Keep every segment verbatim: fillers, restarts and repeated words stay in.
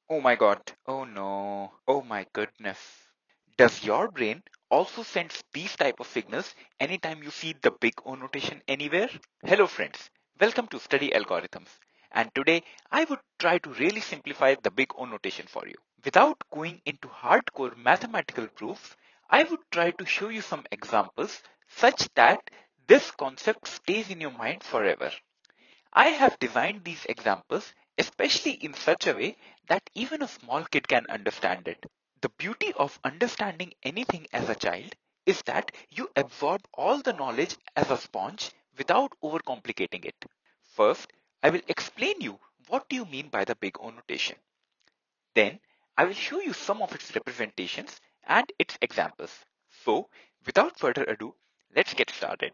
Oh my god. Oh no. Oh my goodness. Does your brain also send these type of signals anytime you see the big O notation anywhere? Hello friends. Welcome to Study Algorithms. And today I would try to really simplify the big O notation for you. Without going into hardcore mathematical proofs, I would try to show you some examples such that this concept stays in your mind forever. I have designed these examples especially in such a way that even a small kid can understand it. The beauty of understanding anything as a child is that you absorb all the knowledge as a sponge without overcomplicating it. First, I will explain you what do you mean by the big O notation. Then, I will show you some of its representations and its examples. So, without further ado, let's get started.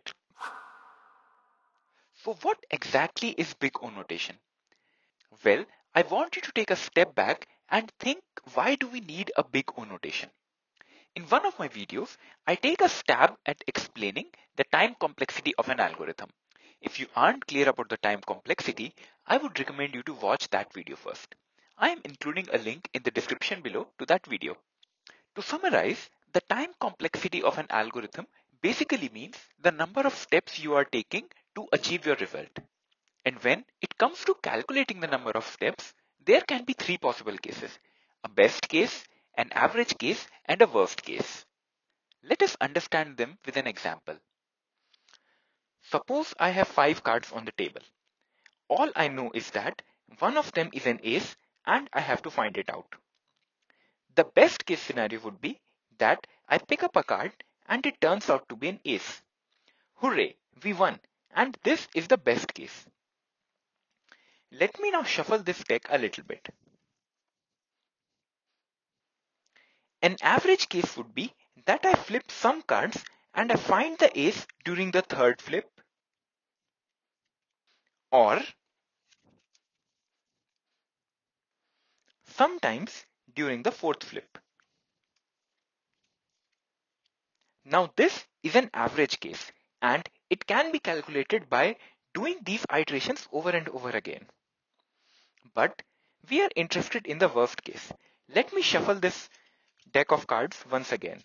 So what exactly is big O notation? Well, I want you to take a step back and think, why do we need a big O notation? In one of my videos, I take a stab at explaining the time complexity of an algorithm. If you aren't clear about the time complexity, I would recommend you to watch that video first. I am including a link in the description below to that video. To summarize, the time complexity of an algorithm basically means the number of steps you are taking to achieve your result. And when it comes to calculating the number of steps, there can be three possible cases: a best case, an average case, and a worst case. Let us understand them with an example. Suppose I have five cards on the table. All I know is that one of them is an ace and I have to find it out. The best case scenario would be that I pick up a card and it turns out to be an ace. Hooray, we won, and this is the best case. Let me now shuffle this deck a little bit. An average case would be that I flip some cards and I find the ace during the third flip, or sometimes during the fourth flip. Now this is an average case and it can be calculated by doing these iterations over and over again. But we are interested in the worst case. Let me shuffle this deck of cards once again.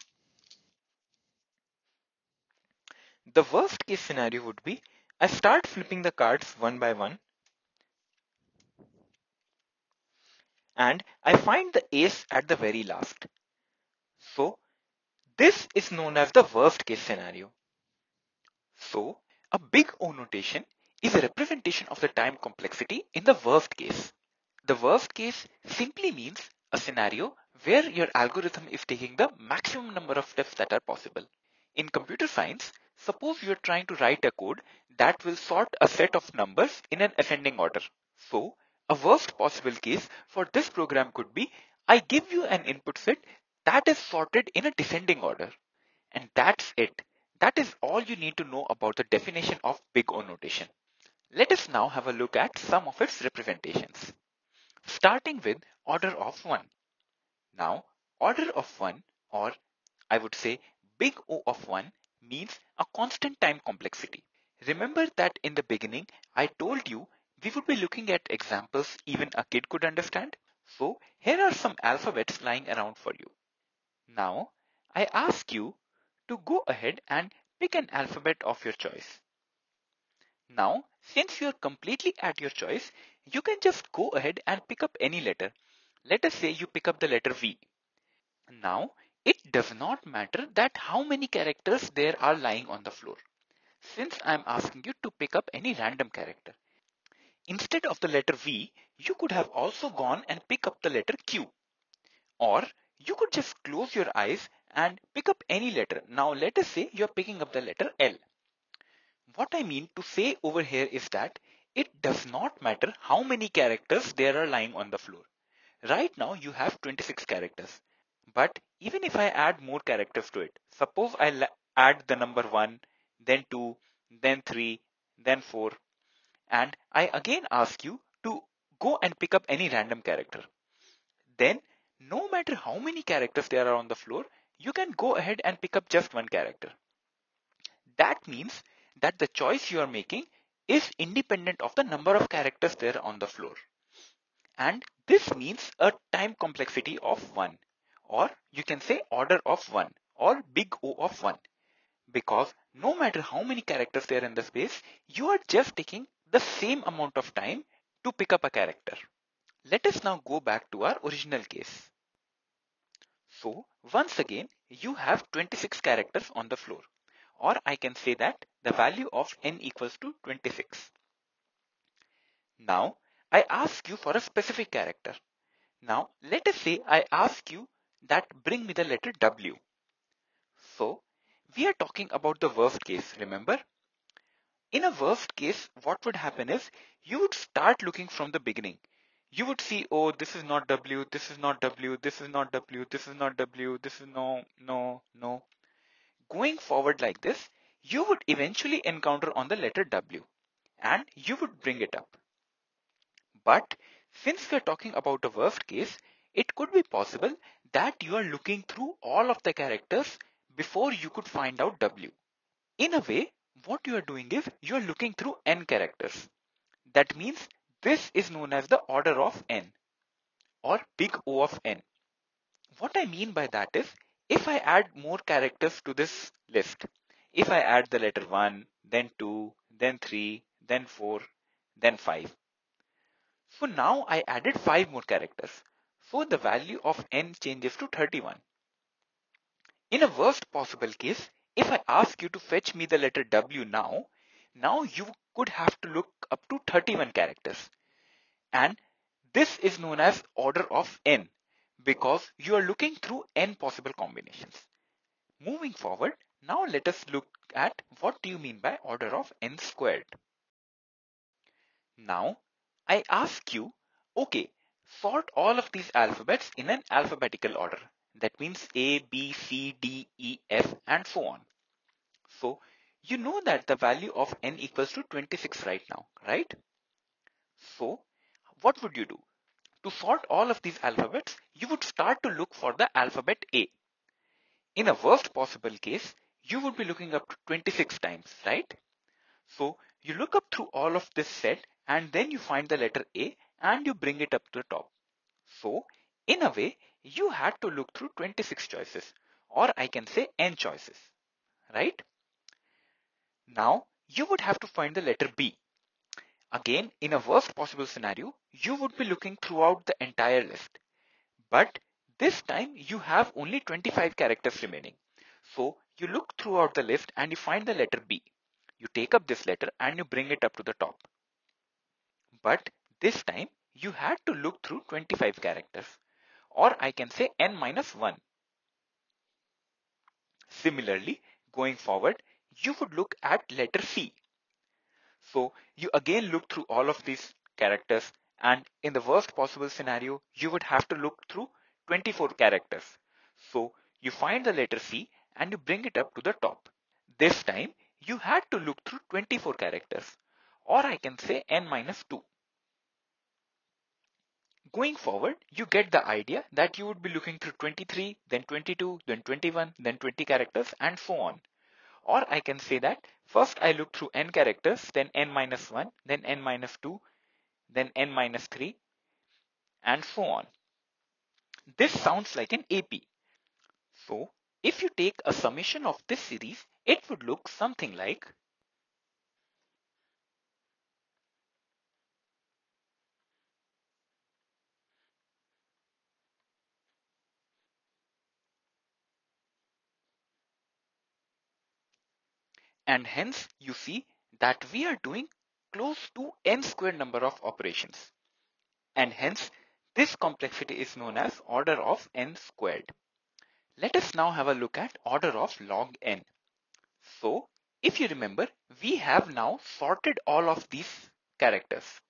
The worst case scenario would be I start flipping the cards one by one and I find the ace at the very last. So this is known as the worst case scenario. So a big O notation is a representation of the time complexity in the worst case. The worst case simply means a scenario where your algorithm is taking the maximum number of steps that are possible. In computer science, suppose you are trying to write a code that will sort a set of numbers in an ascending order. So a worst possible case for this program could be I give you an input set that is sorted in a descending order. And that's it. That is all you need to know about the definition of big O notation. Let us now have a look at some of its representations. Starting with order of one. Now, order of one, or I would say big O of one, means a constant time complexity. Remember that in the beginning, I told you we would be looking at examples even a kid could understand? So here are some alphabets lying around for you. Now, I ask you to go ahead and pick an alphabet of your choice. Now, since you're completely at your choice, you can just go ahead and pick up any letter. Let us say you pick up the letter V. Now, it does not matter that how many characters there are lying on the floor, since I'm asking you to pick up any random character. Instead of the letter V, you could have also gone and pick up the letter Q. Or you could just close your eyes and pick up any letter. Now let us say you're picking up the letter L. What I mean to say over here is that it does not matter how many characters there are lying on the floor. Right now you have twenty-six characters. But even if I add more characters to it, suppose I add the number one, then two, then three, then four, and I again ask you to go and pick up any random character. Then no matter how many characters there are on the floor, you can go ahead and pick up just one character. That means that the choice you are making is independent of the number of characters there on the floor. And this means a time complexity of one, or you can say order of one, or big O of one. Because no matter how many characters there in the space, you are just taking the same amount of time to pick up a character. Let us now go back to our original case. So once again, you have twenty-six characters on the floor, or I can say that the value of n equals to twenty-six. Now I ask you for a specific character. Now let us say I ask you that bring me the letter W. So we are talking about the worst case, remember? In a worst case, what would happen is you would start looking from the beginning. You would see, oh, this is not W, this is not W, this is not W, this is not W, this is no, no, no. Going forward like this, you would eventually encounter on the letter W and you would bring it up. But since we are talking about a worst case, it could be possible that you are looking through all of the characters before you could find out W. In a way, what you are doing is you are looking through n characters. That means this is known as the order of n, or big O of n. What I mean by that is, if I add more characters to this list, if I add the letter one, then two, then three, then four, then five. So now I added five more characters. So the value of n changes to thirty-one. In a worst possible case, if I ask you to fetch me the letter W now, now you could have to look up to thirty-one characters. And this is known as order of n because you are looking through n possible combinations. Moving forward, now let us look at what do you mean by order of n squared. Now, I ask you, okay, sort all of these alphabets in an alphabetical order. That means A, B, C, D, E, F, and so on. So, you know that the value of n equals to twenty-six right now, right? So, what would you do? To sort all of these alphabets, you would start to look for the alphabet A. In a worst possible case, you would be looking up to twenty-six times, right? So you look up through all of this set and then you find the letter A and you bring it up to the top. So in a way, you had to look through twenty-six choices, or I can say n choices, right? Now you would have to find the letter B. Again, in a worst possible scenario, you would be looking throughout the entire list. But this time you have only twenty-five characters remaining. So you look throughout the list and you find the letter B. You take up this letter and you bring it up to the top. But this time you had to look through twenty-five characters, or I can say n minus one. Similarly, going forward, you would look at letter C. So you again look through all of these characters, and in the worst possible scenario, you would have to look through twenty-four characters. So you find the letter C and you bring it up to the top. This time you had to look through twenty-four characters, or I can say n minus two. Going forward, you get the idea that you would be looking through twenty-three, then twenty-two, then twenty-one, then twenty characters, and so on. Or I can say that first I look through n characters, then n minus one, then n minus two, then n minus three, and so on. This sounds like an A P. So if you take a summation of this series, it would look something like and hence you see that we are doing close to n squared number of operations. And hence this complexity is known as order of n squared. Let us now have a look at order of log n. So if you remember, we have now sorted all of these characters.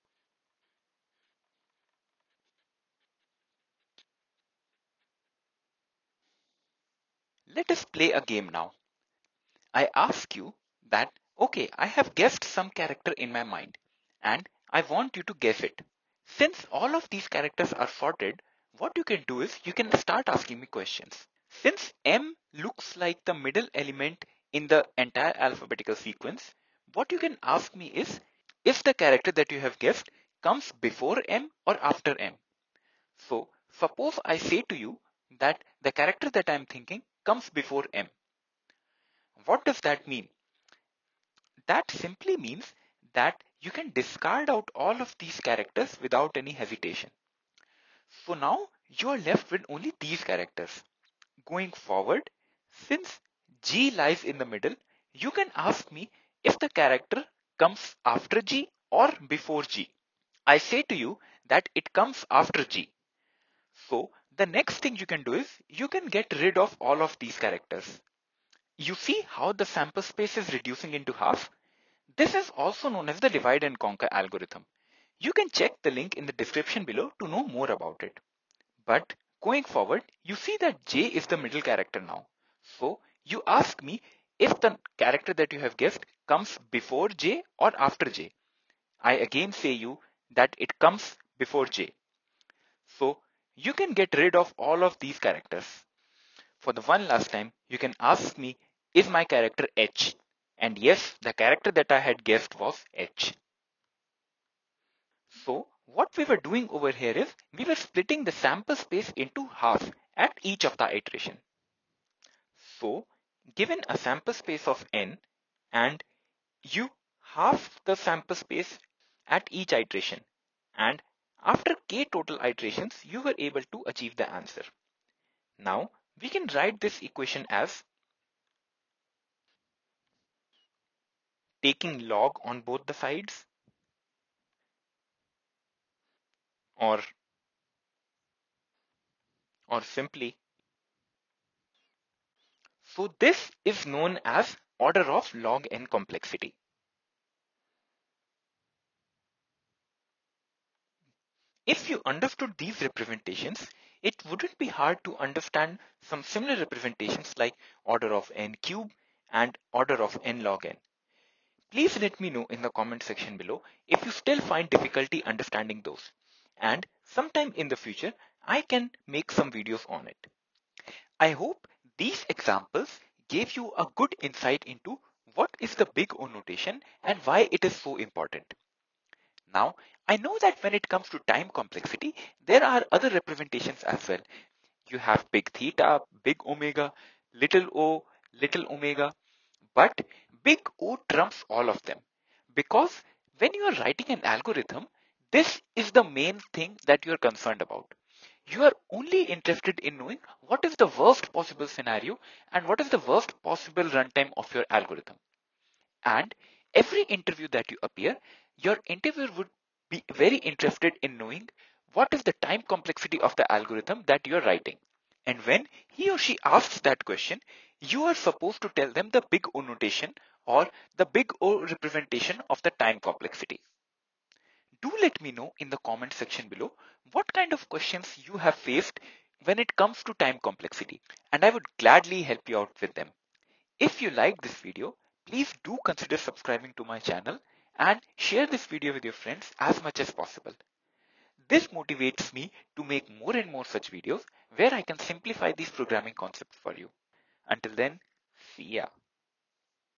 Let us play a game now. I ask you that, okay, I have guessed some character in my mind and I want you to guess it. Since all of these characters are sorted, what you can do is you can start asking me questions. Since M looks like the middle element in the entire alphabetical sequence, what you can ask me is if the character that you have guessed comes before M or after M. So Suppose I say to you that the character that I am thinking comes before M. What does that mean? That simply means that you can discard out all of these characters without any hesitation. So now you are left with only these characters. Going forward, since G lies in the middle, you can ask me if the character comes after G or before G. I say to you that it comes after G. So the next thing you can do is you can get rid of all of these characters. You see how the sample space is reducing into half? This is also known as the divide and conquer algorithm. You can check the link in the description below to know more about it. But going forward, you see that J is the middle character now. So you ask me if the character that you have guessed comes before J or after J. I again say you that it comes before J. So you can get rid of all of these characters. For the one last time, you can ask me, is my character H? And yes, the character that I had guessed was H. So what we were doing over here is we were splitting the sample space into half at each of the iteration. So given a sample space of n and you half the sample space at each iteration, and after k total iterations you were able to achieve the answer. Now we can write this equation as taking log on both the sides, or or simply, so this is known as order of log n complexity. If you understood these representations, it wouldn't be hard to understand some similar representations like order of n cube and order of n log n. Please let me know in the comment section below if you still find difficulty understanding those. And sometime in the future, I can make some videos on it. I hope these examples gave you a good insight into what is the big O notation and why it is so important. Now, I know that when it comes to time complexity, there are other representations as well. You have big theta, big omega, little o, little omega, but big O trumps all of them. Because when you are writing an algorithm, this is the main thing that you are concerned about. You are only interested in knowing what is the worst possible scenario and what is the worst possible runtime of your algorithm. And every interview that you appear, your interviewer would be very interested in knowing what is the time complexity of the algorithm that you're writing. And when he or she asks that question, you are supposed to tell them the big O notation or the big O representation of the time complexity. Do let me know in the comment section below what kind of questions you have faced when it comes to time complexity, and I would gladly help you out with them. If you like this video, please do consider subscribing to my channel and share this video with your friends as much as possible. This motivates me to make more and more such videos where I can simplify these programming concepts for you. Until then, see ya.